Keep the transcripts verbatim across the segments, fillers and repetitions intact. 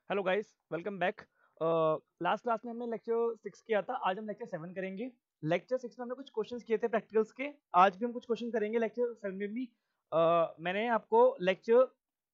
Hello guys, welcome back. Last class में हमने lecture six किया था। आज हम लेक्चर सेवन करेंगे। लेक्चर सिक्स में हमने कुछ क्वेश्चंस किए थे प्रैक्टिकल्स के। आज भी हम कुछ क्वेश्चन करेंगे लेक्चर सेवन में भी। uh, मैंने आपको लेक्चर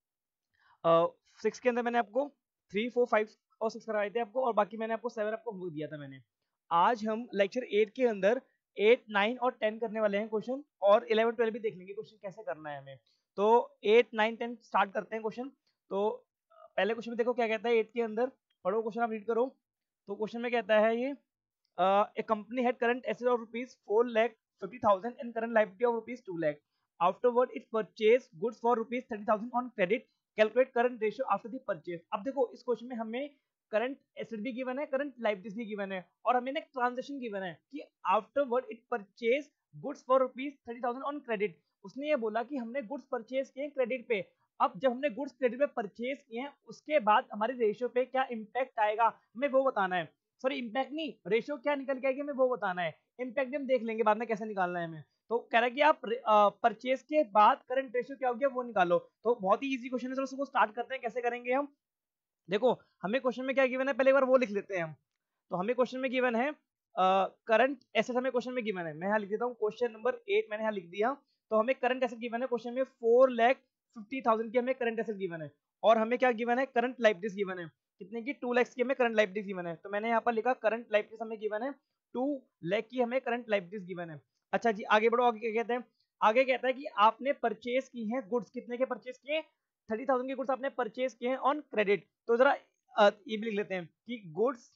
सिक्स के अंदर मैंने आपको थ्री फोर फाइव और सिक्स कराए थे आपको, और बाकी मैंने आपको सेवन आपको होमवर्क दिया था मैंने। आज हम लेक्चर एट के अंदर एट नाइन और टेन करने वाले हैं क्वेश्चन, और इलेवन ट्वेल्व भी देख लेंगे क्वेश्चन कैसे करना है हमें। तो एट नाइन टेन स्टार्ट करते हैं क्वेश्चन। तो पहले क्वेश्चन में देखो क्या कहता है एट के अंदर। पढ़ो क्वेश्चन, आप रीड करो। तो क्वेश्चन में कहता है ये, a company had current asset of rupees four lakh fifty thousand and current liability of rupees two lakh. Afterward it purchase goods for rupees thirty thousand on credit. Calculate current ratio after the purchase. अब देखो इस question में हमें current asset भी given है, current liabilities भी given है, और हमें एक ट्रांजेक्शन गिवन है कि afterward it purchase goods for rupees thirty thousand on credit. उसने ये बोला कि हमने गुड्स परचेज किए क्रेडिट पे। अब जब हमने गुड्स क्रेडिट पे परचेज किए हैं उसके बाद हमारे रेशियो पे क्या इंपैक्ट आएगा हमें वो बताना है। सॉरी, इंपैक्ट नहीं, रेशियो क्या निकल के आएगी हमें वो बताना है। इंपैक्ट हम देख लेंगे बाद में कैसे निकालना है हमें। तो कह रहा है कि आप परचेज के बाद करंट रेशियो क्या हो गया वो निकालो। तो बहुत ही इजी क्वेश्चन है, उसको स्टार्ट करते हैं। कैसे करेंगे हम, देखो हमें क्वेश्चन में क्या गिवन है, पहले एक बार वो लिख लेते हैं हम। तो हमें क्वेश्चन में गिवन है करंट एसेट, हमें क्वेश्चन में गिवन है, मैं यहाँ लिख देता हूँ क्वेश्चन नंबर एट मैंने यहाँ लिख दिया। तो हमें करंट एसेट गिवन है क्वेश्चन में फोर लैख फिफ्टी थाउजेंड की हमें करंट एसेट गिवन है, और हमें क्या गिवन है, करंट लायबिलिटीज गिवन है कितने की, टू लैक्स की हमें करंट लायबिलिटीज गिवन है। तो मैंने यहाँ पर लिखा करंट लायबिलिटीज हमें गिवन है टू लैख की हमें करंट लायबिलिटीज गिवन है। अच्छा जी, आगे बढ़ो। आगे क्या कहते हैं, आगे कहता है कि आपने परचेज की है गुड्स, कितने के परचेज किए, थर्टी थाउजेंड के गुड्स आपने परचेज किए हैं ऑन क्रेडिट। तो जरा ये भी लिख लेते हैं कि गुड्स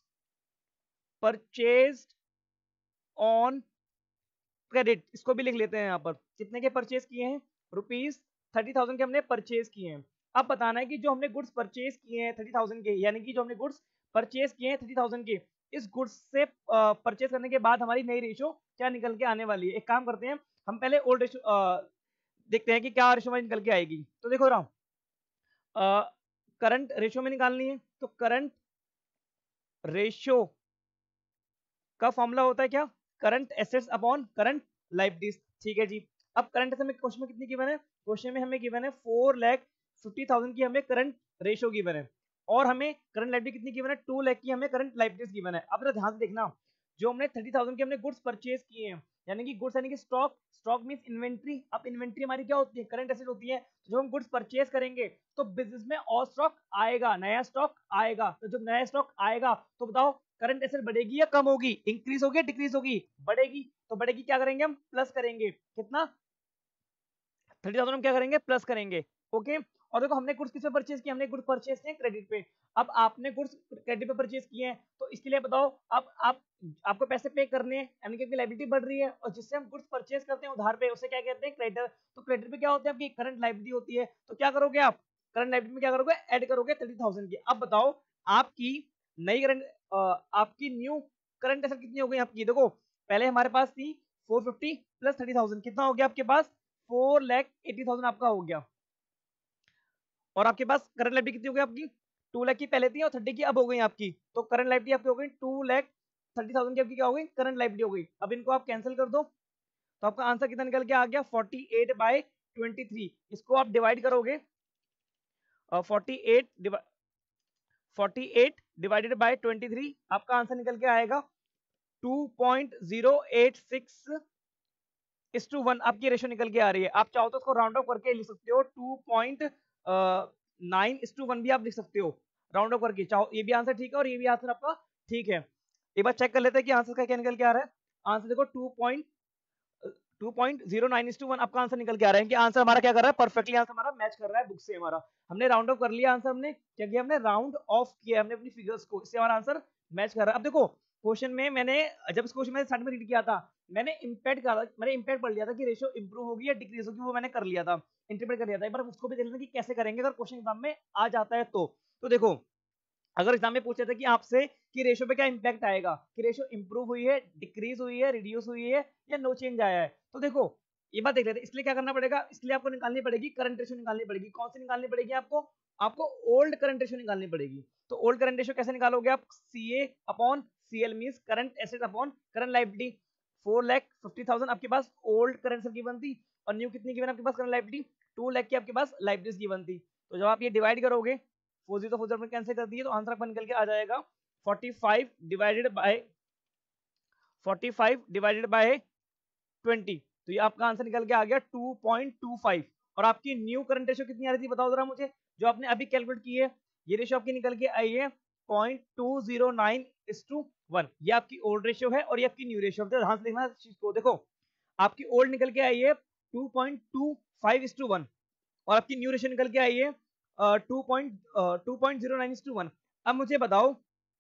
परचेज्ड ऑन क्रेडिट, इसको भी लिख लेते हैं यहाँ पर। कितने के परचेज किए हैं, रुपीज थर्टी थाउजेंड के हमने परचेज किए हैं। अब बताना है कि जो हमने गुड्स परचेज किए हैं थर्टी थाउजेंड के, यानी कि जो हमने गुड्स परचेज किए हैं थर्टी थाउजेंड के, इस गुड्स से परचेज करने के बाद हमारी नई रेशो क्या निकल के आने वाली है। एक काम करते हैं, हम पहले ओल्ड रेशो देखते हैं कि क्या रेशो हमारी निकल के आएगी। तो देखो राम, करंट रेशो में निकालनी है। तो करंट रेशो का फॉर्मूला होता है क्या, current assets upon current liabilities. ठीक है जी। अब करंट एसेट में क्वेश्चन में कितनी गिवन है, क्वेश्चन में हमें गिवन है फोर लैख फिफ्टी थाउजेंड की हमें करंट रेशो गिवन है, और हमें करंट लायबिलिटी कितनी गिवन है, टू लैख की हमें करंट लायबिलिटीज गिवन है। अब ध्यान से देखना, जो हमने थर्टी थाउजेंड के हमने गुड्स परचेज किए हैं, यानी कि गुड्स यानी कि स्टॉक, स्टॉक मींस इन्वेंट्री। अब इन्वेंट्री हमारी क्या होती है, करंट एसेट होती है। तो जब हम गुड्स परचेज करेंगे तो बिजनेस में और स्टॉक आएगा, नया स्टॉक आएगा। तो जब नया स्टॉक आएगा तो बताओ करंट एसेट बढ़ेगी या कम होगी, इंक्रीज होगी या डिक्रीज होगी, बढ़ेगी। तो बढ़ेगी, क्या करेंगे हम, प्लस करेंगे। कितना, थर्टी थाउजेंड हम क्या करेंगे, प्लस करेंगे। ओके। और देखो हमने गुड्स किस पे परचेज किए, हमने गुड्स परचेज किए क्रेडिट पे। अब आपने गुड्स क्रेडिट पे परचेज किए हैं, तो इसके लिए बताओ अब आप आपको पैसे पे करने हैं, यानी कि आपकी लायबिलिटी बढ़ रही है, और जिससे हम गुड्स परचेज करते हैं उधार पे उसे क्या कहते हैं, क्रेडिटर। तो क्रेडिट पे क्या होता है, आपकी करंट लायबिलिटी होती है। तो क्या करोगे आप, करंट लायबिलिटी में क्या करोगे, ऐड करोगे थर्टी थाउजेंड की। अब बताओ आपकी नई करंट आपकी न्यू करंट एसेट कितनी हो गई आपकी। देखो पहले हमारे पास थी four fifty plus thirty thousand, कितना हो गया आपके पास, फोर लैख एटी थाउजेंड आपका हो गया। और आपके पास करंट लायबिलिटी कितनी हो गई आपकी, टू लाख की पहले थी और थर्टी की अब हो गई आपकी। तो करंट लायबिलिटी आपकी हो गई टू लाख थर्टी थाउजेंड की आपकी क्या हो गई, करंट लायबिलिटी हो गई। अब इनको आप कैंसिल कर दो, तो आपका आंसर कितना निकल के आ गया, forty eight by twenty three. इसको आप डिवाइड करोगे, forty eight forty eight divided by twenty three, आपका आंसर निकल के आएगा two point zero eight six is to one आपकी रेशो निकल के आ रही है। आप चाहो तो उसको राउंड ऑफ करके लिख सकते हो, two point nine is to one भी आप लिख सकते हो राउंड ऑफ करके, चाहो। ये भी आंसर ठीक है और ये भी आंसर आपका ठीक है। एक बार चेक कर लेते हैं कि आंसर का क्या निकल के आ रहा है। आंसर देखो two point two point zero nine is to one आपका आंसर निकल के आ रहा है कि आंसर हमारा क्या कर रहा है, परफेक्टली आंसर हमारा मैच कर रहा है बुक से। हमारा हमने राउंड ऑफ कर लिया आंसर, हमने क्या किया, हमने राउंड ऑफ किया हमने अपनी फिगर्स को, इससे हमारा आंसर मैच कर रहा है। अब देखो क्वेश्चन में मैंने जब इस क्वेश्चन में स्टार्ट में रीड किया था, मैंने इंपैक्ट कहा था, मैंने इंपैक्ट पढ़ लिया था कि रेशियो इंप्रूव होगी या डिक्रीज होगी, वो मैंने कर लिया था, इंटरप्रेट कर लिया था। एक बार उसको भी देख लेते कि कैसे करेंगे अगर क्वेश्चन एग्जाम में आ जाता है तो। तो देखो अगर एग्जाम में पूछा था कि आपसे कि रेशियो पे क्या इंपैक्ट आएगा, कि रेशियो इंप्रूव हुई है, डिक्रीज हुई है, रिड्यूस हुई है, या नो चेंज आया है। तो देखो ये बात देख लेते हैं। इसलिए क्या करना पड़ेगा, इसलिए आपको निकालनी पड़ेगी करंट रेशियो निकालनी पड़ेगी। कौन सी निकालनी पड़ेगी आपको, आपको ओल्ड करंट रेशियो निकालनी पड़ेगी। तो ओल्ड करंट रेशियो कैसे निकालोगे आप, CA upon CL means current asset upon current liability. Four lakh fifty thousand आपके पास ओल्ड करंट एसेट की बनती, और न्यू कितनी गिवन आपके पास करंट लायबिलिटी, टू लाख की आपके पास लायबिलिटीज की बनती। तो जब आप ये डिवाइड करोगे four zero four zero cancel कर दिए तो आंसर आपका निकल के आ जाएगा forty five divided by forty five divided by twenty, तो ये आपका आंसर निकल के आ गया टू पॉइंट टू फाइव। और आपकी न्यू करंट रेशियो कितनी आ रही थी बताओ जरा मुझे, जो आपने अभी कैलकुलेट की है, ये रेशियो आपकी निकल के आई है point two zero nine is to one. ये आपकी ओल्ड रेशियो है और ये आपकी न्यू रेशियो है। ध्यान से देखना इस चीज को, देखो आपकी ओल्ड निकल के आई है two point two five is to one और आपकी न्यू रेशियो निकल के आई है two point two point zero nine is to one. अब मुझे बताओ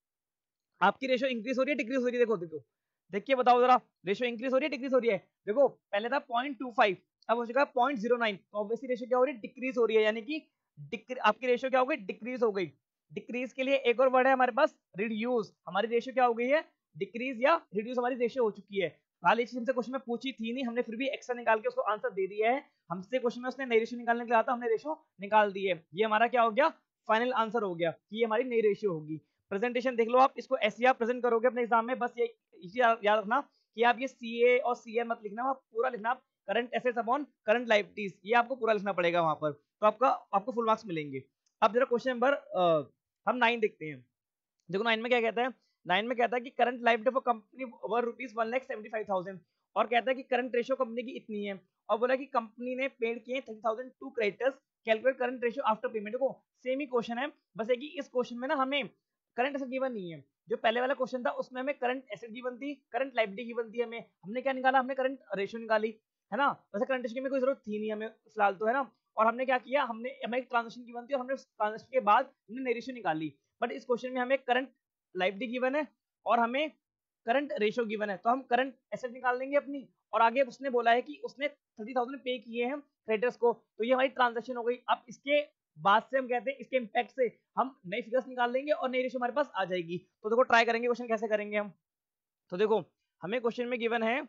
आपकी रेशियो इंक्रीज हो रही है डिक्रीज हो रही है, देखो देखो देखिए बताओ जरा, रेशियो इंक्रीज हो रही है डिक्रीज हो रही है। देखो पहले था पॉइंट टू फाइव, अब हो चुका पॉइंट जीरो नाइन, तो ऑब्वियसली रेशियो क्या हो रही है, डिक्रीज हो रही है, यानी कि आपकी रेशियो क्या हो गई, डिक्रीज हो गई। डिक्रीज के लिए एक और वर्ड है हमारे पास रिड्यूस, हमारी रेशियो क्या हो गई है, डिक्रीज या रिड्यूस हमारी रेशियो हो चुकी है। हाल ही हमसे क्वेश्चन में पूछी थी नहीं, हमने फिर भी एक्स्ट्रा निकाल के उसको आंसर दे दिया है। हमसे क्वेश्चन में उसने नई रेशियो निकालने के लिए आता, हमने रेशियो निकाल दी है। ये हमारा क्या हो गया, फाइनल आंसर हो गया कि ये हमारी नई रेशियो होगी। प्रेजेंटेशन देख लो आप, इसको ऐसे आप प्रेजेंट करोगे अपने एग्जाम में, बस ये याद रखना कि आप ये सीए और सीएन मत लिखना, आप पूरा लिखना current assets upon current liabilities, ये आपको पूरा लिखना पड़ेगा वहां पर, तो आपका आपको फुल मार्क्स मिलेंगे। अब जरा क्वेश्चन नंबर हम नाइन देखते हैं। देखो नाइन में क्या कहता है, नाइन में कहता है कि current liability for company were rupees one lakh seventy five thousand, और कहता है कि करंट रेशियो कंपनी की इतनी है, और बोला कि कंपनी ने पेड किए thirty thousand to creditors, calculate current ratio after payment. देखो सेम ही क्वेश्चन है, बस है कि इस क्वेश्चन में ना हमें करंट एसेट गिवन नहीं है। जो पहले वाला क्वेश्चन था उसमें हमें करंट एसेट गिवन थी, करंट लायबिलिटी गिवन थी, हमें हमने क्या निकाला, हमने करंट रेशियो निकाली, है ना। वैसे करंट रेशियो की कोई जरूरत थी नहीं हमें फिलहाल तो, है ना। और हमने क्या किया, हमने हमें एक ट्रांजेक्शन गिवन थी और हमने उस ट्रांजेक्शन के बाद हमने नई रेशियो निकाली। बट इस क्वेश्चन में हमें करंट लायबिलिटी गिवन है और हमें करंट रेशियो गिवन है, तो हम करंट एसेट निकाल लेंगे अपनी। और आगे उसने बोला है कि उसने थर्टी थाउजेंड पे किए हैं क्रेडिटर्स को, तो ये हमारी ट्रांजेक्शन हो गई। अब इसके बाद से हम कहते हैं इसके इंपैक्ट से हम नई फिगर्स निकाल लेंगे और नई रेशियो हमारे पास आ जाएगी। तो देखो ट्राई करेंगे क्वेश्चन कैसे करेंगे हम। तो देखो हमें क्वेश्चन में गिवन है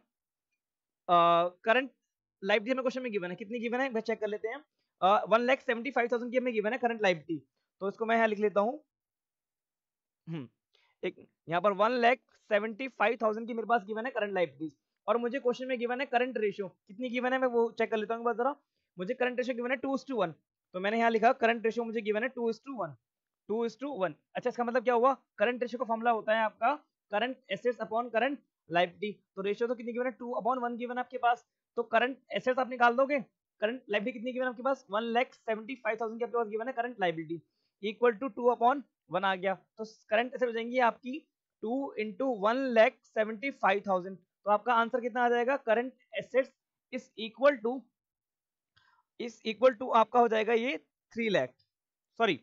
करंट लायबिलिटी, हमें क्वेश्चन में गिवन है कितनी गिवन है मैं चेक कर लेते हैं, one lakh seventy five thousand की हमें गिवन है करंट लायबिलिटी। तो इसको मैं यहाँ लिख लेता हूँ, एक यहाँ पर one lakh seventy five thousand की मेरे पास गिवन है करंट लायबिलिटीज, और मुझे क्वेश्चन में गिवन है करंट रेशियो कितनी गिवन है, मैं वो चेक कर लेता हूँ जरा। मुझे करंट रेशियो गिवन है टू इज टू वन, तो मैंने यहाँ लिखा करंट रेशियो मुझे गिवन है two is to one, two is to one. अच्छा इसका मतलब क्या हुआ, करंट रेशियो का फॉर्मूला होता है आपका current assets upon current liability. तो रेशियो तो कितनी गिवन है, टू अपॉन वन गिवन है आपके पास, तो करंट एसेट्स आप निकाल दोगे, करंट लायबिलिटी कितनी गिवन है आपके पास, one lakh seventy five thousand की आपके पास गिवन है current liability, equal to two upon one आ गया। तो करंट एसेट हो जाएंगी आपकी two into one lakh seventy five thousand, तो आपका आंसर कितना आ जाएगा, current assets is equal to is equal to आपका हो जाएगा ये three lakh sorry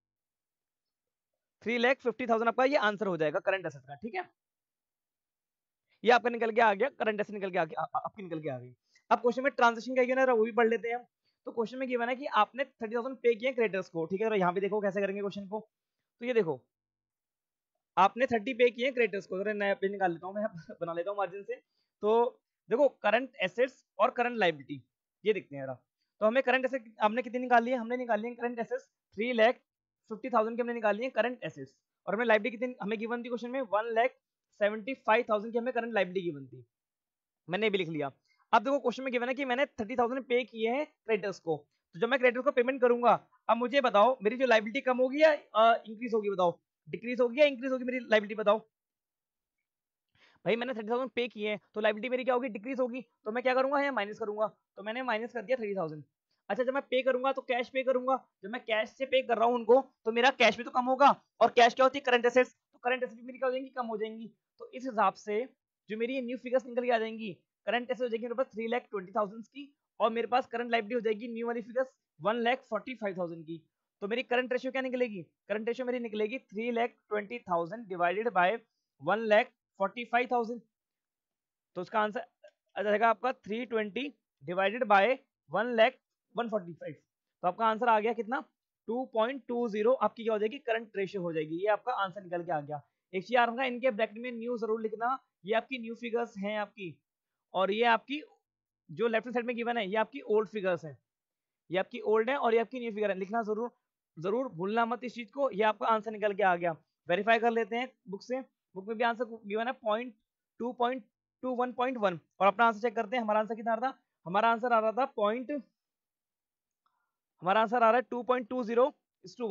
three lakh fifty thousand आपका ये आंसर हो जाएगा करंट एसेट का। ठीक है, ये आपका निकल के आ गया, करंट एसेट निकल के आ गया, आपकी निकल के आ गई। अब क्वेश्चन में ट्रांजेक्शन का गिवन है वो भी पढ़ लेते हैं हम। तो क्वेश्चन में गिवन है कि आपने थर्टी थाउजेंड पे किए क्रेडिटर्स को, ठीक है। तो यहाँ पे देखो कैसे करेंगे क्वेश्चन को। तो ये देखो आपने थर्टी पे किए क्रेडिटर्स को, नया पेज निकाल लेता हूँ मैं बना लेता हूँ मार्जिन से। तो देखो करंट एसेट्स और करंट लायबिलिटी ये दिखते हैं। तो हमें करंट एसेट हमने कितनी निकाली है, हमने निकाली है current assets three lakh fifty thousand की हमने निकाली है करंट एसेट्स, और हमें लायबिलिटी कितनी हमें गिवन थी क्वेश्चन में one lakh seventy five thousand की हमें करंट लायबिलिटी गिवन थी, मैंने भी लिख लिया। अब देखो क्वेश्चन में गिवन है कि मैंने थर्टी थाउजेंड पे किए हैं क्रेडिटर्स को, तो जब मैं क्रेडिटर्स को पेमेंट करूंगा, अब मुझे बताओ मेरी जो लायबिलिटी कम होगी या इंक्रीज होगी, बताओ डिक्रीज होगी या इंक्रीज होगी मेरी लायबिलिटी, बताओ भाई। मैंने थर्टी थाउजेंड पे किए हैं तो लायबिलिटी मेरी क्या होगी, डिक्रीज होगी। तो मैं क्या करूंगा, यहाँ माइनस करूंगा, तो मैंने माइनस कर दिया थर्टी थाउजेंड। अच्छा जब मैं पे करूंगा तो कैश पे करूंगा, जब मैं कैश से पे कर रहा हूँ उनको, तो मेरा कैश भी तो कम होगा, और कैश क्या होती है करंट एसेट्स, तो करंट एसेट्स भी मेरी क्या हो जाएंगी, कम हो जाएंगी। तो इस हिसाब से जो मेरी न्यू फिगर्स निकल के आ जाएंगी, करंट एसेट्स हो जाएगी मेरे पास थ्री लैख ट्वेंटी थाउजेंड की, और मेरे पास करंट लायबिलिटी हो जाएगी न्यू वाली figures one lakh forty five thousand की। तो मेरी करंट रेशियो क्या निकलेगी, करंट रेशियो मेरी निकलेगी three lakh twenty thousand divided by one lakh forty five thousand. तो उसका आंसर आ जाएगा आपका three twenty divided by one lakh one forty five. तो आपका आंसर आ गया कितना, टू पॉइंट टू जीरो आपकी क्या हो जाएगी, करंट रेशियो हो जाएगी। ये आपका आंसर निकल के आ गया। एक चीज याद रखना, इनके ब्रैकेट में न्यू जरूर लिखना, ये आपकी न्यू फिगर्स हैं आपकी, और ये आपकी जो लेफ्ट साइड में गिवन है ये आपकी ओल्ड फिगर्स हैं, ये आपकी ओल्ड है और ये आपकी न्यू फिगर है, लिखना जरूर जरूर भूलना मत इस चीज को। ये आपका आंसर निकल के आ गया। वेरीफाई कर लेते हैं बुक से, बुक में भी आंसर गिवन है point two point two one point one, और अपना आंसर चेक करते हैं। हमारा आंसर कितना आ रहा था, हमारा आंसर आ रहा था पॉइंट हमारा आंसर आ रहा है two point two zero is to one.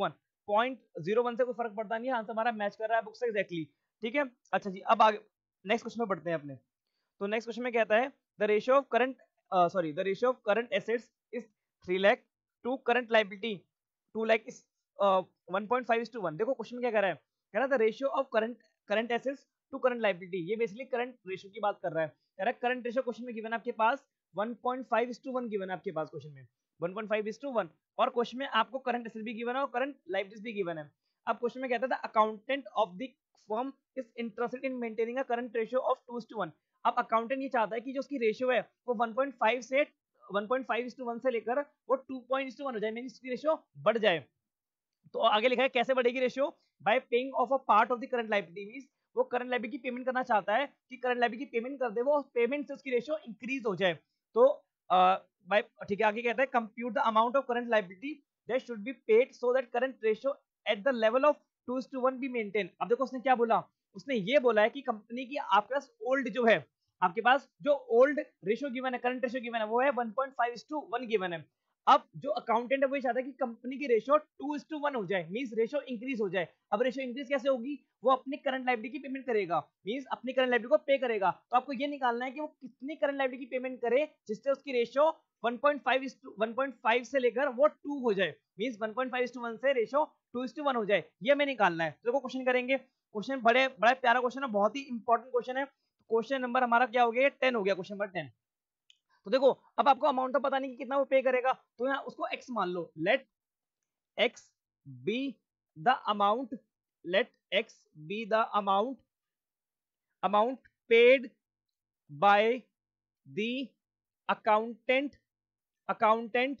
Point zero one से कोई फर्क पड़ता नहीं है, आंसर हमारा मैच कर रहा है बुक से एग्जैक्टली, ठीक है। अच्छा जी, अब आगे नेक्स्ट क्वेश्चन में बढ़ते हैं अपने। तो नेक्स्ट क्वेश्चन में कहता है the ratio of current sorry the ratio of current assets is three lakh to current liability two lakh is one point five is to one. देखो क्वेश्चन में क्या कह रहा है, कह रहा है the ratio of current current assets to current liability, ये बेसिकली करंट रेशियो की बात कर रहा है। कह रहा है करंट रेशियो क्वेश्चन में गिवन है आपके पास one point five is to one given है आपके पास क्वेश्चन में, one point five is to one, और क्वेश्चन में आपको करंट एसेट भी गिवन है और करंट लायबिलिटीज भी गिवन है। अब क्वेश्चन में कहता था accountant of the firm is interested in maintaining a current ratio of two is to one. अब अकाउंटेंट ये चाहता है कि जो उसकी रेशियो है वो वन पॉइंट फाइव से one point five is to one से लेकर वो two point is to one हो जाए, मींस इसकी रेशियो बढ़ जाए। तो आगे लिखा है कैसे बढ़ेगी ratio, by paying off a part of the current liability, means वो करंट लायबिलिटी की पेमेंट करना चाहता है कि करंट लायबिलिटी की पेमेंट कर दे, वो पेमेंट से उसकी रेशियो इंक्रीज हो जाए। तो बाय ठीक है, आगे कहता है compute the amount of current liability that should be paid so that current ratio at the level of two is to one be maintain. अब देखो उसने क्या बोला, उसने ये बोला है कि कंपनी की आपके पास ओल्ड जो है, आपके पास जो ओल्ड रेशियो गिवन है, करंट रेशियो गिवन है, वो है one point five is to one given है। अब जो अकाउंटेंट है वो चाहता है कि कंपनी की ratio two is to one हो जाए, मींस रेशियो इंक्रीज हो जाए। अब रेशियो इंक्रीज कैसे होगी, वो अपनी करंट लायबिलिटी की पेमेंट करेगा, मींस अपनी करंट लायबिलिटी को पे करेगा। तो आपको ये निकालना है कि वो कितनी करंट लायबिलिटी की पेमेंट करे जिससे उसकी ratio one point five is to one point five से लेकर वो टू हो जाए, means one point five is to one से ratio two is to one हो जाए, ये हमें निकालना है। तो देखो क्वेश्चन करेंगे, क्वेश्चन बड़े बड़ा प्यारा क्वेश्चन है, बहुत ही इंपॉर्टेंट क्वेश्चन है। क्वेश्चन नंबर हमारा क्या हो गया, टेन हो गया, क्वेश्चन नंबर टेन। तो देखो अब आपको अमाउंट तो पता नहीं कि कितना वो पे करेगा, तो यहाँ उसको x मान लो, let x be the amount, let x be the amount amount paid by the accountant accountant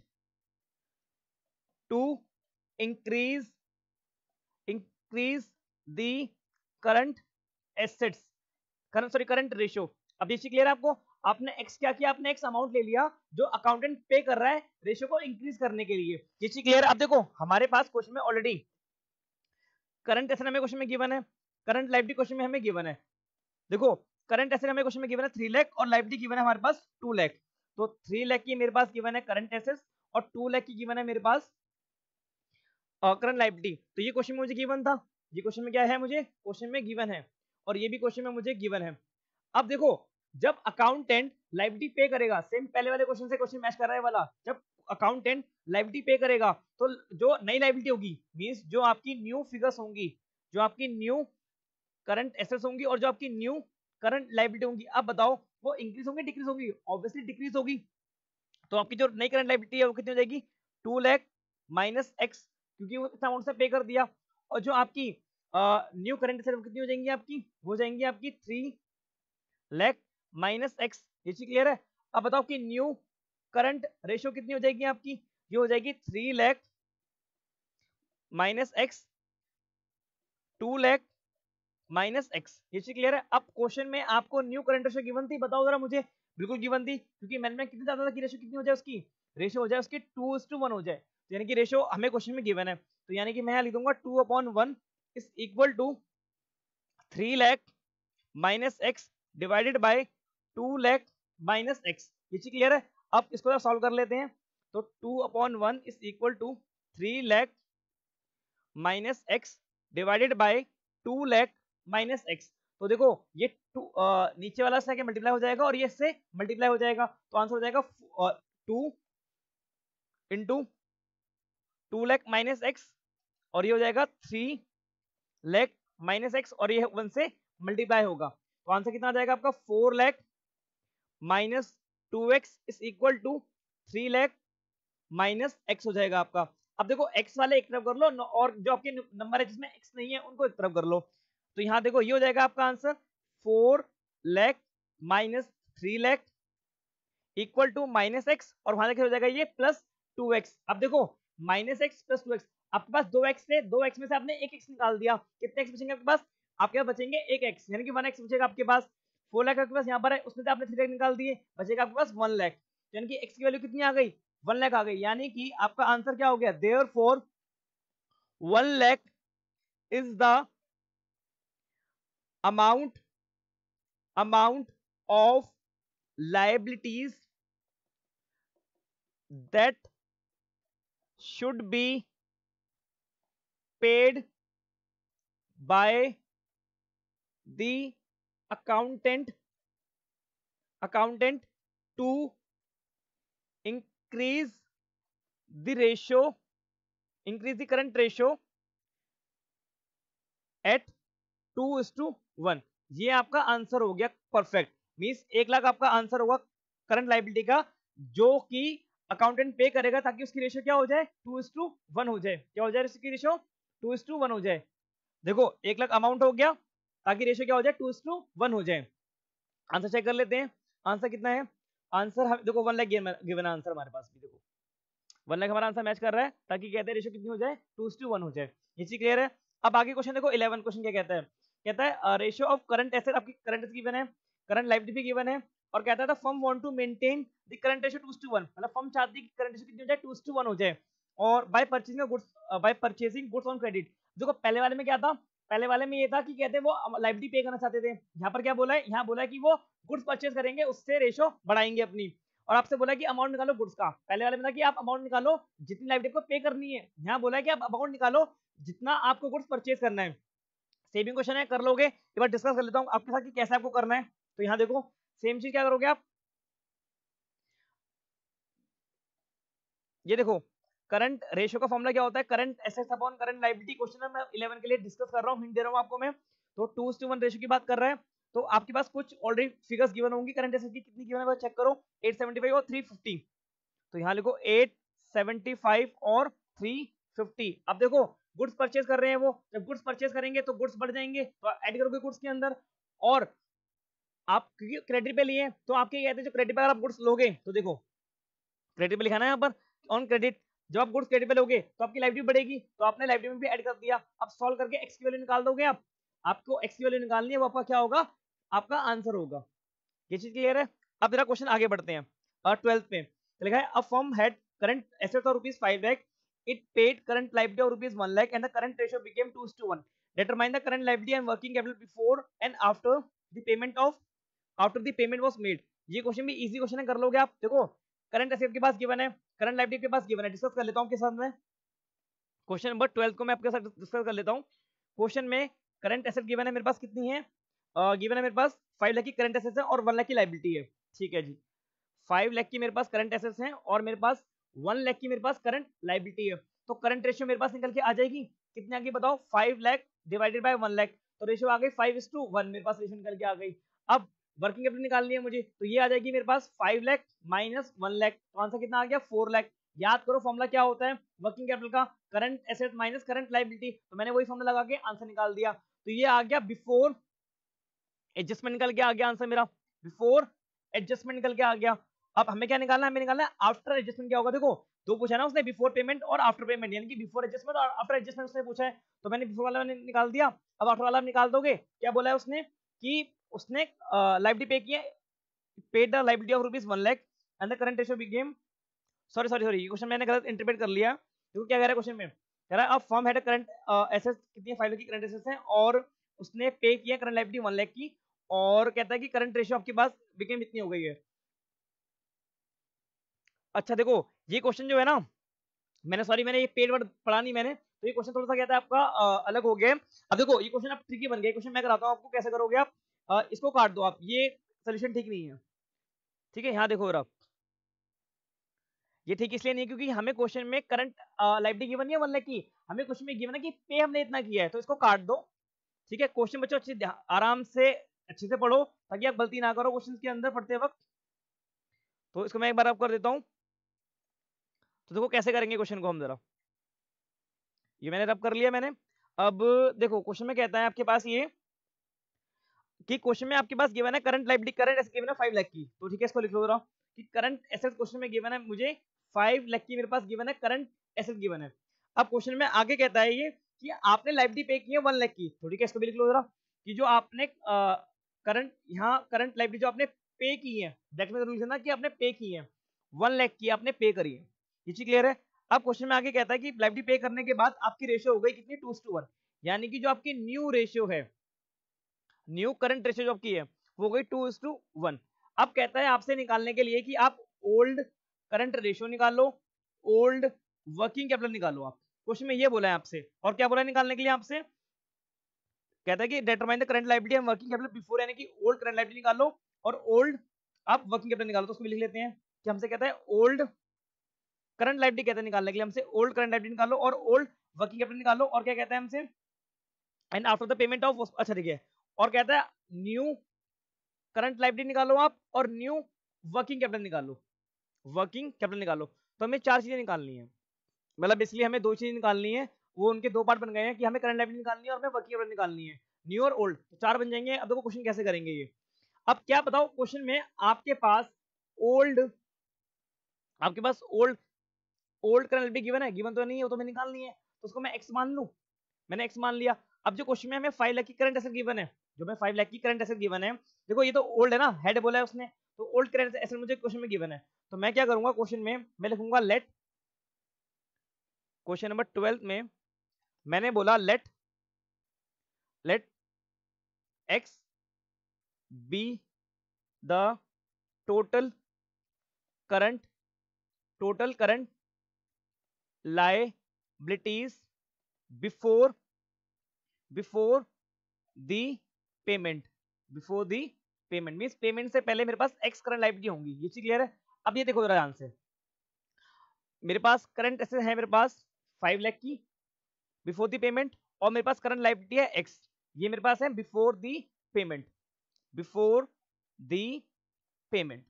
to increase increase the current assets, current sorry current ratio. अब ये क्लियर है आपको, आपने x क्या किया, आपने x अमाउंट ले लिया जो अकाउंटेंट पे कर रहा है रेशियो को इंक्रीज करने के लिए, ये चीज क्लियर है। अब देखो हमारे पास क्वेश्चन में ऑलरेडी करंट एसेट हमें क्वेश्चन में गिवन है, करंट लायबिलिटी क्वेश्चन में हमें गिवन है। देखो करंट एसेट हमें क्वेश्चन में गिवन है थ्री लाख और लायबिलिटी गिवन है हमारे पास टू लाख। तो थ्री लाख की मेरे पास गिवन है करंट एसेट्स और टू लाख की गिवन है मेरे पास करंट लायबिलिटी। तो ये क्वेश्चन में मुझे गिवन था, ये क्वेश्चन में क्या है, मुझे क्वेश्चन में गिवन है, और ये भी क्वेश्चन में मुझे गिवन है। अब देखो जब अकाउंटेंट लायबिलिटी पे करेगा, सेम पहले वाले क्वेश्चन से क्वेश्चन मैच कर रहा है वाला, जब अकाउंटेंट लायबिलिटी पे करेगा तो जो नई लायबिलिटी होगी, मींस जो आपकी न्यू फिगर्स होंगी, जो आपकी न्यू करंट एसेट्स होंगी और जो आपकी न्यू करंट लायबिलिटी होंगी, अब बताओ वो इंक्रीज होंगी डिक्रीज होगी, ऑब्वियसली डिक्रीज होगी। तो आपकी जो नई करंट लायबिलिटी है वो कितनी हो जाएगी, टू लाख माइनस एक्स, क्योंकि वो इतना अमाउंट से पे कर दिया, और जो आपकी न्यू करंट एसेट कितनी हो जाएंगी आपकी, हो जाएंगी आपकी थ्री लाख माइनस एक्स, ये चीज क्लियर है। अब बताओ कि न्यू करंट रेशियो कितनी हो जाएगी आपकी, ये हो जाएगी three lakh minus x, two lakh minus x, ये चीज क्लियर है। अब क्वेश्चन में आपको न्यू करंट रेशियो गिवन थी, बताओ जरा मुझे, बिल्कुल गिवन थी, क्योंकि मैंने में कितनी चाहता था कि रेशियो कितनी हो जाए, उसकी रेशियो हो जाए उसकी टू इज टू वन हो जाए, तो यानी कि रेशियो हमें क्वेश्चन में गिवन है, तो यानी कि मैं लिख दूंगा two upon one is equal to three lakh minus x divided by two lakh minus x, ये चीज क्लियर है। अब इसको सॉल्व कर लेते हैं, तो two upon one is equal to three lakh minus x divided by two lakh minus x. तो देखो ये टू नीचे वाला से मल्टीप्लाई हो जाएगा और ये इससे मल्टीप्लाई हो जाएगा, तो आंसर हो जाएगा two into two lakh minus x, और ये हो जाएगा थ्री लाख माइनस एक्स, और ये वन से मल्टीप्लाई होगा, तो आंसर कितना आ जाएगा आपका four lakh minus two x is equal to three lakh minus x हो जाएगा आपका। अब देखो x वाले एक तरफ कर लो और जो आपके नंबर है जिसमें x नहीं है उनको एक तरफ कर लो, तो यहाँ देखो ये हो जाएगा आपका answer four lakh minus three lakh equal to minus x, और वहां हो जाएगा ये प्लस टू एक्स। अब देखो minus x plus two x, आपके पास दो एक्स थे, दो एक्स में से आपने एक एक्स निकाल दिया, कितने एक्स बचेंगे आपके पास, आपके पास बचेंगे एक एक्स, यानी कि वन एक्स बचेगा आपके पास। फोर लाख आपके पास यहाँ पर है, उसमें से आपने थ्री लाख निकाल दिए, बचेगा आपके पास वन लाख, यानी कि एक्स की वैल्यू कितनी आ गई, वन लाख आ गई, यानी कि आपका आंसर क्या हो गया, therefore one lakh is the amount amount of liabilities that should be paid by the accountant accountant to increase the ratio increase the current ratio at two is to one. ये आपका answer हो गया perfect. Means एक लाख आपका answer होगा current liability का, जो कि अकाउंटेंट पे करेगा ताकि उसकी रेशियो क्या हो जाए, टू इज टू वन हो जाए। क्या हो जाए उसकी ratio, two is to one हो जाए। देखो एक लाख अमाउंट हो गया ताकि रेशियो क्या हो जाए, टू इज टू वन हो जाए। आंसर चेक कर लेते हैं, आंसर कितना है। आंसर देखो वन लाख गिवन आंसर हमारे पास भी, देखो वन लाख हमारा आंसर मैच कर रहा है ताकि कहते हैं रेशियो कितनी हो जाए, टू इज टू वन हो जाए। ये चीज क्लियर है। अब आगे क्वेश्चन देखो इलेवन क्वेश्चन क्या कहता है, कहता है रेशियो ऑफ करंट एसेट, आपकी करंट एसेट गिवन है, करंट लायबिलिटी भी गिवन है, और कहता है firm want to maintain the current ratio two is to one, मतलब फर्म चाहती है कि करंट रेशियो कितनी हो जाए, टू इज टू वन हो जाए, और by purchasing goods by purchasing goods on credit. देखो पहले वाले में क्या था, पहले वाले में ये था कि कहते हैं वो लायबिलिटी पे करना चाहते थे। यहाँ पर क्या बोला है, यहाँ बोला है कि वो गुड्स परचेज करेंगे, उससे रेशियो बढ़ाएंगे अपनी, और आपसे बोला कि अमाउंट निकालो गुड्स का। पहले वाले में था कि आप अमाउंट निकालो जितनी लायबिलिटी को पे करनी है, यहाँ बोला है कि आप अमाउंट निकालो जितना आपको गुड्स परचेज करना है। सेविंग क्वेश्चन है, कर लोगे। एक बार डिस्कस कर लेता हूँ आपके साथ कि कैसे आपको करना है। तो यहाँ देखो सेम चीज क्या करोगे आप, ये देखो करंट रेशियो का फॉर्मूला क्या होता है, current assets upon current liability. Question मैं इलेवन के लिए डिस्कस कर रहा हूँ, हिंट दे रहा हूँ आपको मैं। तो टू टू वन रेशियो की बात कर रहा है, तो आपके पास कुछ ऑलरेडी फिगर्स गिवन होंगी करंट एसेट्स की, कितनी गिवन है चेक करो, एट सेवेंटी फाइव और थ्री फिफ्टी। तो यहाँ लिखो एट सेवेंटी फाइव और थ्री फिफ्टी। अब देखो गुड्स परचेज कर रहे हैं वो, जब गुड्स परचेज करेंगे तो गुड्स बढ़ जाएंगे, तो ऐड करोगे गुड्स के अंदर। और आप क्योंकि क्रेडिट पे लिए तो आपके कहते हैं जो क्रेडिट पे अगर आप गुड्स लोगे, तो देखो क्रेडिट पे लिखाना है यहाँ पर ऑन क्रेडिट। जब आप गुड्स क्रेडिट पे लोगे तो आपकी लायबिलिटी बढ़ेगी, तो आपने लायबिलिटी में भी ऐड कर दिया। अब सॉल्व करके एक्स की वैल्यू निकाल दोगे आप, आपको एक्स की वैल्यू निकालनी है, वो आपका क्या होगा, आपका आंसर होगा। ये चीज क्लियर है। अब जरा क्वेश्चन आगे बढ़ते हैं। और ट्वेल्थ में लिखा है a firm had current assets of rupees five lakh, it paid current liability of rupees one lakh and the current ratio became two to one. Determine the current liability and working capital before and after the payment of after the payment was made. ये question भी easy question है, कर लोगे आप। देखो current asset के पास given है, करंट लायबिलिटी के पास गिवन है, डिस्कस कर लेता हूं आपके साथ में। क्वेश्चन नंबर ट्वेल्व को मैं आपके साथ डिस्कस कर लेता हूं। क्वेश्चन में करंट एसेट गिवन है मेरे पास, कितनी है, गिवन है मेरे पास फाइव लाख की करंट एसेट्स है और वन लाख की लायबिलिटी है। ठीक है जी, फाइव लाख की मेरे पास करंट एसेट्स हैं और मेरे पास वन लाख की मेरे पास करंट लायबिलिटी है। तो करंट रेशियो मेरे पास निकल के आ जाएगी, कितनी आ गई बताओ, five lakh divided by one lakh, तो रेशियो आ गई फाइव इज टू वन, मेरे पास रेशियो निकल के आ गई। अब वर्किंग कैपिटल निकालनी है मुझे, तो ये आ जाएगी मेरे पास five lakh minus one lakh, तो आंसर कितना आ गया, फोर लाख। याद करो फॉर्मूला क्या होता है वर्किंग कैपिटल का, current asset minus current liability, तो मैंने वही फॉर्मूला लगा के आंसर निकाल दिया। तो ये आ गया बिफोर एडजस्टमेंट निकल के आ गया आंसर मेरा, बिफोर एडजस्टमेंट निकल के आ गया। अब हमें क्या निकालना है, हमें निकालना है आफ्टर एडजस्टमेंट क्या होगा। देखो दो पूछा ना उसने, बिफोर पेमेंट और आफ्टर पेमेंट, यानी कि बिफोर एडजस्टमेंट और आफ्टर एडजस्टमेंट उसने पूछा है, तो मैंने बिफोर वाला मैंने निकाल दिया। अब आफ्टर वाला निकाल दोगे, क्या बोला है उसने कि उसने लायबिलिटी पे की है, paid the liability of rupees one lakh and the current ratio became, sorry sorry sorry ये क्वेश्चन मैंने गलत इंटरप्रेट कर लिया। देखो क्या कह रहा है क्वेश्चन में, कह रहा है अब फर्म हैड करंट एसेट्स, कितनी है, फाइव लाख की करंट एसेट्स हैं और उसने पे किया करंट लायबिलिटी वन लाख की, और कहता है कि करंट रेशियो आपके पास बिकेम इतनी हो गई है। अच्छा देखो ये क्वेश्चन जो है ना, मैंने सॉरी मैंने ये पेड वर्ड पढ़ा नहीं मैंने, तो ये क्वेश्चन थोड़ा सा कहता है आपका आ, अलग हो गया। अब देखो ये क्वेश्चन अब ट्रिकी बन गया, क्वेश्चन मैं कराता हूँ आपको, कैसे करोगे आप, आ, इसको काट दो आप, ये सोल्यूशन ठीक नहीं है। ठीक है, यहाँ देखो आप, ये ठीक इसलिए नहीं है क्योंकि हमें क्वेश्चन में करंट लायबिलिटी गिवन है वन लाख की, हमें क्वेश्चन में गिवन है कि पे हमने इतना किया है, तो इसको काट दो। ठीक है, क्वेश्चन बच्चों अच्छे आराम से अच्छे से पढ़ो ताकि आप गलती ना करो क्वेश्चन के अंदर पढ़ते वक्त। तो इसको मैं एक बार आप कर देता हूं। तो देखो कैसे करेंगे क्वेश्चन को हम जरा, ये मैंने रब कर लिया मैंने। अब देखो क्वेश्चन में कहता है आपके पास ये कि क्वेश्चन में आपके पास गिवन है current liability, current asset given है फाइव लाख की, तो ठीक है इसको लिख लो जरा कि करंट एसेट क्वेश्चन में गिवन है मुझे फाइव लाख की, मेरे पास गिवन है करंट एसेट गिवन है। अब क्वेश्चन में आगे कहता है ये कि आपने लायबिलिटी पे की है वन लाख की, तो ठीक है इसको भी लिख लो जरा कि जो आपने करंट यहाँ करंट लायबिलिटी जो आपने पे की है, ब्रैकेट में जरूर लिखना कि आपने पे की है, वन लाख की आपने पे करी है। ये चीज क्लियर है। अब क्वेश्चन में आगे कहता है कि लायबिलिटी पे करने के बाद आपकी रेशियो हो गई कितनी, टू टू वन, यानी कि जो आपकी न्यू रेशियो है, न्यू करंट रेशियो जो आपकी है वो गई टू टू वन। अब कहता है आपसे निकालने के लिए कि आप ओल्ड करंट रेशियो निकाल लो, ओल्ड वर्किंग कैपिटल निकालो आप। क्वेश्चन में ये बोला है आपसे, और क्या बोला है निकालने के लिए आपसे, कहता है कि determine the current liability and working capital before, यानी कि ओल्ड करंट लायबिलिटी निकालो और ओल्ड आप वर्किंग कैपिटल निकालो। तो उसको भी लिख लेते हैं कि हमसे कहता है ओल्ड करंट लायबिलिटी कहता है निकालने के लिए हमसे, ओल्ड करंट लायबिलिटी निकालो और ओल्ड वर्किंग कैपिटल निकालो, और क्या कहता है हमसे, and after the payment of, अच्छा ठीक है, और कहता है न्यू करंट लायबिलिटी निकालो आप और न्यू वर्किंग कैपिटल निकालो, वर्किंग कैपिटल निकालो। तो हमें चार चीजें निकालनी है, मतलब इसलिए हमें दो चीजें निकालनी है, वो उनके दो पार्ट बन गए हैं कि हमें करंट लायबिलिटी निकालनी है और हमें वर्किंग कैपिटल निकालनी है, न्यू और ओल्ड, तो चार बन जाएंगे। अब देखो क्वेश्चन कैसे करेंगे ये। अब क्या बताओ, क्वेश्चन में आपके पास ओल्ड, आपके पास old old current liability given है, गिवन तो नहीं है, वो तो मैं निकालनी है, तो उसको मैं एक्स मान लूं, मैंने एक्स मान लिया। अब जो क्वेश्चन में हमें फाइव लाख की करंट एसेट गिवन है, जो मैं फाइव लाख की करंट एसेट गिवन है, देखो ये तो ओल्ड है ना, हेड बोला है उसने, तो ओल्ड करंट एसेट मुझे क्वेश्चन में गिवन है, तो मैं क्या करूंगा, क्वेश्चन में मैं लिखूंगा लेट, क्वेश्चन नंबर ट्वेल्व में मैंने बोला let let x be the total current total current liabilities before before the payment, before the payment means payment से पहले मेरे पास एक्स करंट लायबिलिटी होंगी, ये चीज क्लियर है। अब ये देखो जरा ध्यान से, मेरे पास करंट एसेट है मेरे पास फाइव लाख की बिफोर दी पेमेंट, और मेरे पास करंट लायबिलिटी है एक्स, ये मेरे पास है before the payment, before the payment.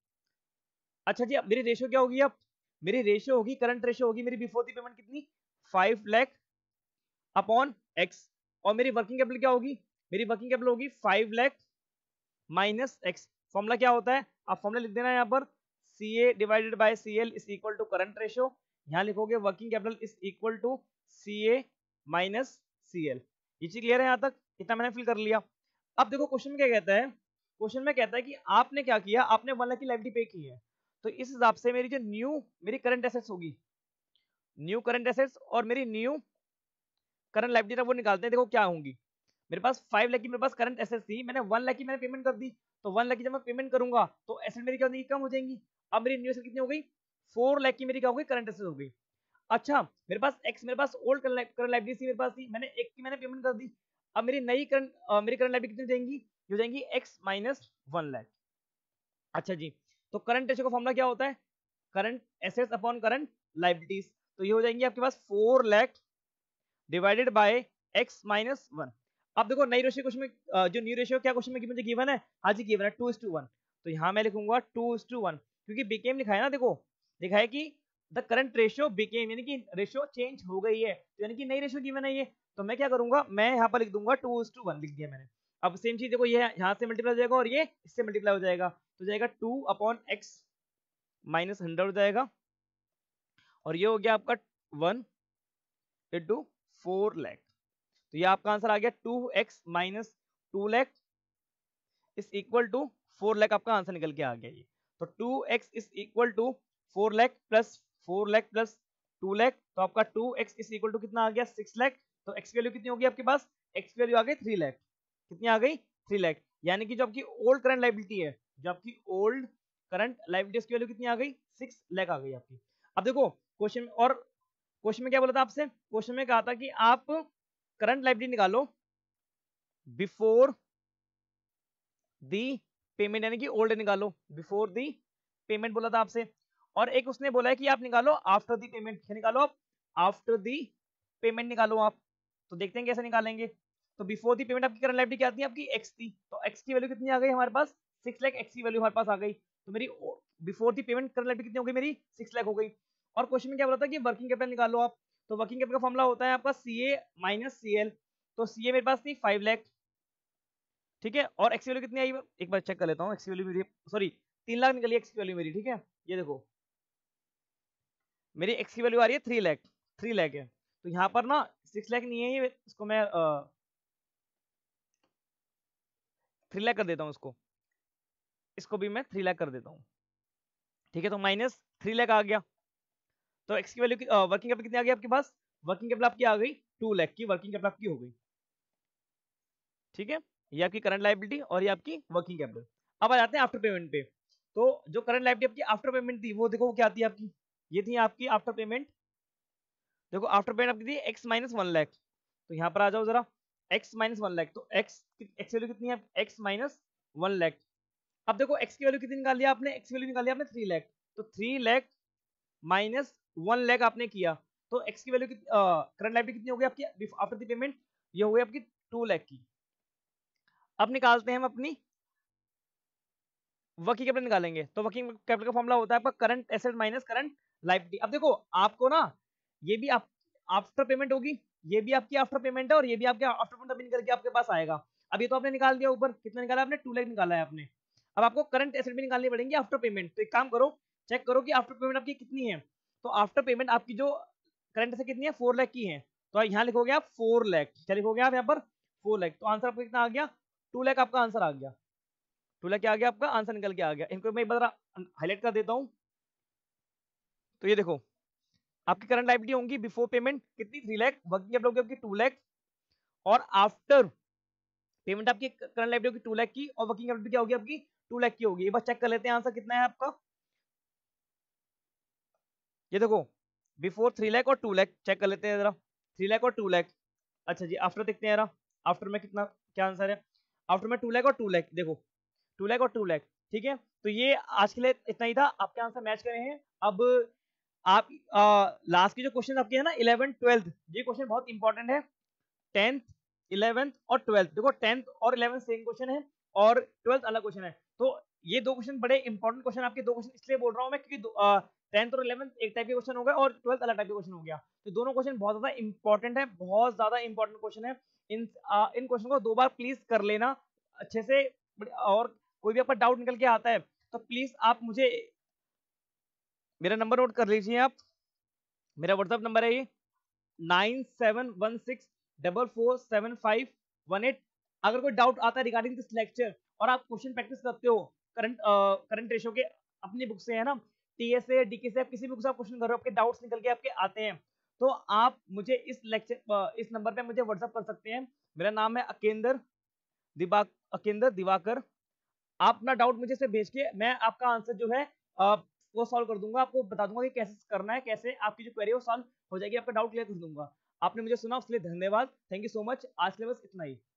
अच्छा जी, अब मेरी रेशियो क्या होगी, अब मेरी रेशियो होगी, करंट रेशियो होगी मेरी बिफोर दी पेमेंट कितनी, फाइव लाख अपॉन एक्स, और मेरी वर्किंग कैपिटल क्या होगी, मेरी वर्किंग कैपिटल होगी five lakh minus x. Formula क्या होता है, आप फॉर्मूला लिख देना यहाँ पर, C A divided by C L is equal to current ratio, यहाँ लिखोगे working capital is equal to C A minus C L. ये चीज क्लियर है, यहाँ तक इतना मैंने फिल कर लिया। अब देखो क्वेश्चन में क्या कहता है, क्वेश्चन में कहता है कि आपने क्या किया, आपने वन लाख की लायबिलिटी पे की है, तो इस हिसाब से मेरी जो न्यू मेरी करंट एसेट्स होगी, न्यू करंट एसेट्स और मेरी न्यू करंट लायबिलिटी वो निकालते हैं। देखो क्या होंगी, मेरे पास फाइव लाख की मेरे पास करंट एसेट्स थी, मैंने वन लाख की मैंने पेमेंट कर दी, तो वन लाख की जब मैं पेमेंट करूंगा तो एसेट मेरी क्या होगी, कम हो जाएंगी। अब मेरी न्यू एसेट कितनी हो गई, फोर लाख की मेरी क्या हो गई, करंट एसेट हो गई। अच्छा मेरे पास एक्स, मेरे पास ओल्ड करंट लायबिलिटी मेरे पास थी, मैंने एक की मैंने पेमेंट कर दी, अब मेरी नई करंट मेरी करंट लायबिलिटी कितनी जाएंगी, हो जाएंगी एक्स माइनस वन लाख। अच्छा जी, तो करंट रेशियो का फॉर्मूला क्या होता है, current assets upon current liabilities, तो ये हो जाएंगे आपके पास four lakh divided by X minus one. अब देखो नई रेशियो क्वेश्चन में, जो न्यू रेशियो क्या क्वेश्चन में मुझे गिवन है, हाँ जी गिवन है टू इज टू वन, तो यहाँ मैं लिखूंगा टू इज टू वन, क्योंकि बिकेम लिखा है ना, देखो लिखा है कि द करंट रेशियो बिकेम, यानी कि रेशियो चेंज हो गई है, तो यानी कि नई रेशियो गिवन है ये, तो मैं क्या करूंगा, मैं यहाँ पर लिख दूंगा टू इज टू वन, लिख दिया मैंने। अब सेम चीज देखो, ये यहाँ से मल्टीप्लाई हो जाएगा और ये इससे मल्टीप्लाई हो जाएगा, तो जाएगा two upon X minus hundred हो जाएगा, और ये हो गया आपका वन इंटू फोर लैख, तो ये आपका आंसर आ गया two X minus two lakh is equal to four lakh, आपका आंसर निकल के आ गया ये। तो two x is equal to four lakh plus four lakh plus two lakh, तो आपका two x is equal to कितना आ गया, सिक्स लैख। तो एक्स की वैल्यू कितनी होगी आपके पास, एक्स की वैल्यू आ गई थ्री लैख, कितनी आ गई, थ्री लैख, यानी कि जो आपकी ओल्ड करंट लायबिलिटी है, जो आपकी ओल्ड करंट लायबिलिटी उसकी वैल्यू कितनी आ गई, सिक्स लैख आ गई आपकी। अब देखो क्वेश्चन में, और क्वेश्चन में क्या बोला था आपसे, क्वेश्चन में कहा था कि आप करंट लायबिलिटी निकालो बिफोर दी पेमेंट, यानी कि ओल्ड निकालो बिफोर दी पेमेंट बोला था आपसे, और एक उसने बोला है कि आप निकालो आफ्टर दी पेमेंट, क्या निकालो आप, आफ्टर दी पेमेंट निकालो आप। तो देखते हैं कैसे निकालेंगे। तो बिफोर दी पेमेंट आपकी करंट लायबिलिटी क्या थी, आपकी एक्स थी, तो एक्स की वैल्यू कितनी आ गई हमारे पास, सिक्स लाख, एक्स की वैल्यू हमारे पास आ गई, तो मेरी before the payment current liability कितनी हो गई, मेरी सिक्स लाख हो गई। और क्वेश्चन में क्या बोला था कि वर्किंग कैपिटल निकालो आप, तो वर्किंग कैपिटल का फॉर्मूला होता है आपका सी ए माइनस सी एल, तो सी ए मेरे पास थी फाइव लाख, ठीक है, और एक्स की वैल्यू कितनी आई, एक बार चेक कर लेता हूँ, एक्स की वैल्यू मेरी, सॉरी तीन लाख निकली एक्स की वैल्यू मेरी, ठीक है, ये देखो मेरी एक्स की वैल्यू आ रही है थ्री लाख, थ्री लाख है, तो यहाँ पर ना सिक्स लाख नहीं है ये, इसको मैं थ्री लाख कर देता हूँ, इसको इसको भी मैं थ्री लाख कर देता हूँ, ठीक है, तो माइनस थ्री लाख आ गया। तो एक्स की वैल्यू वर्किंग कैपिटल कितनी आ गई आपके पास, वर्किंग कैपिटल आपकी आ गई टू लाख की, वर्किंग कैपिटल आपकी हो गई, ठीक है, ये आपकी करंट लायबिलिटी और ये आपकी वर्किंग कैपिटल। अब आ जाते हैं आफ्टर पेमेंट पे, तो जो करंट लायबिलिटी आपकी आफ्टर पेमेंट थी वो देखो क्या थी आपकी, ये थी आपकी आफ्टर पेमेंट देखो आफ्टर पेमेंट आपकी थी एक्स माइनस वन लैख, तो यहाँ पर आ जाओ जरा, एक्स माइनस वन लैख, तो एक्स एक्स वैल्यू कितनी है, एक्स माइनस वन लैख। अब देखो एक्स की वैल्यू कितनी निकाल लिया आपने, एक्स की वैल्यू निकाल लिया आपने थ्री लैख, तो three lakh minus one lakh आपने किया, तो एक्स की वैल्यू करंट लायबिलिटी कितनी हो गई आपकी आफ्टर द पेमेंट, ये हो गई आपकी टू लैख की। अब निकालते हैं हम अपनी वर्किंग कैपिटल निकालेंगे, तो वर्किंग कैपिटल का फॉर्मूला होता है आपका current asset minus current liability. अब देखो आपको ना ये भी आप आफ्टर पेमेंट होगी, ये भी आपकी आफ्टर पेमेंट है और ये भी आपके आफ्टर पेमेंट अभी निकल के आपके पास आएगा। अब ये तो आपने निकाल दिया, ऊपर कितना निकाला आपने, टू लाख निकाला है आपने। अब आपको करंट एसेट भी निकालनी पड़ेंगी आफ्टर पेमेंट, तो एक काम करो, चेक करो कि आफ्टर पेमेंट आपकी कितनी है। तो आफ्टर पेमेंट आपकी जो करंट एसेट कितनी है, फोर लाख की है, तो यहाँ लिखोगे आप फोर लाख, क्या लिखोगे आप यहाँ पर, फोर लाख, तो आंसर आपका कितना आ गया, टू लाख आपका आंसर आ गया, टू लाख क्या आ गया आपका आंसर निकल के आ गया। इनको मैं एक बार हाईलाइट कर देता हूं, तो ये देखो आपकी करंट लायबिलिटी होंगी बिफोर पेमेंट कितनी, थ्री लाख, वर्किंग कैपिटल होगी आपकी टू लाख, और आफ्टर पेमेंट आपकी करंट लायबिलिटी होगी टू लाख की, और वर्किंग कैपिटल क्या होगी आपकी टू लाख की होगी। एक बार चेक कर लेते हैं आंसर कितना है आपका, ये देखो बिफोर थ्री लाख और टू लाख, चेक कर लेते हैं जरा, थ्री लाख और टू लाख। अच्छा जी आफ्टर देखते हैं जरा, आफ्टर में कितना क्या आंसर है, आफ्टर में टू लाख और टू लाख, देखो टू लाख और टू लाख, ठीक है। तो ये आज के लिए इतना ही था, आपके आंसर मैच करे हैं। अब आप लास्ट की जो क्वेश्चन आपके है ना इलेवन ट्वेल्थ, ये क्वेश्चन बहुत इंपॉर्टेंट है, टेंथ इलेवेंथ और ट्वेल्थ, देखो टेंथ और इलेवेंथ सेम क्वेश्चन है और ट्वेल्थ अलग क्वेश्चन है, तो ये दो क्वेश्चन बड़े इंपॉर्टेंट क्वेश्चन आपके, दो क्वेश्चन इसलिए बोल रहा हूँ मैं क्योंकि टेंथ और इलेवेंथ एक टाइप के क्वेश्चन हो गए और ट्वेल्थ अलग टाइप के क्वेश्चन हो गया, तो दोनों क्वेश्चन बहुत ज्यादा इंपॉर्टेंट है, बहुत ज्यादा इंपॉर्टेंट क्वेश्चन है। इन आ, इन क्वेश्चन को दो बार प्लीज कर लेना अच्छे से, और कोई भी आपका डाउट निकल के आता है तो प्लीज आप मुझे मेरा नंबर नोट कर लीजिए आप, मेरा व्हाट्सएप नंबर है ये nine seven one six double four seven five one eight. अगर कोई डाउट आता है रिगार्डिंग दिस लेक्चर और आप क्वेश्चन प्रैक्टिस करते हो करंट करंट रेशियो के अपनी बुक से है ना, टीएस से डीके से, आप किसी भी बुक से आप क्वेश्चन कर रहे हो, आपके डाउट्स निकल के आपके आते हैं, तो आप मुझे इस लेक्चर इस नंबर पे मुझे व्हाट्सएप कर सकते हैं। मेरा नाम है अकेंदर दिवाकर, अकेंदर दिवाकर। आप अपना डाउट मुझे से भेज के मैं आपका आंसर जो है आ, वो सॉल्व कर दूंगा, आपको बता दूंगा कि कैसे करना है, कैसे आपकी जो क्वेरी है वो सॉल्व हो जाएगी, आपका डाउट क्लियर कर दूंगा। आपने मुझे सुना उसके लिए धन्यवाद, थैंक यू सो मच। आज के लिए बस इतना ही।